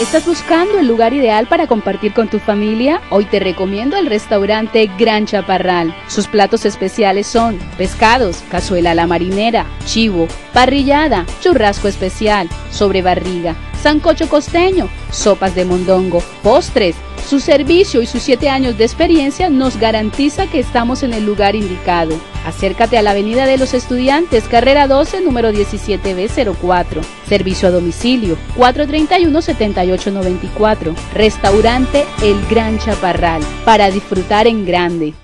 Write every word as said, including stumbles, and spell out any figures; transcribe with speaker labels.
Speaker 1: ¿Estás buscando el lugar ideal para compartir con tu familia? Hoy te recomiendo el restaurante Gran Chaparral. Sus platos especiales son pescados, cazuela a la marinera, chivo, parrillada, churrasco especial, sobrebarriga, sancocho costeño, sopas de mondongo, postres. Su servicio y sus siete años de experiencia nos garantiza que estamos en el lugar indicado. Acércate a la Avenida de los Estudiantes, carrera doce, número diecisiete B cero cuatro. Servicio a domicilio, cuatro treinta y uno, setenta y ocho noventa y cuatro. Restaurante El Gran Chaparral, para disfrutar en grande.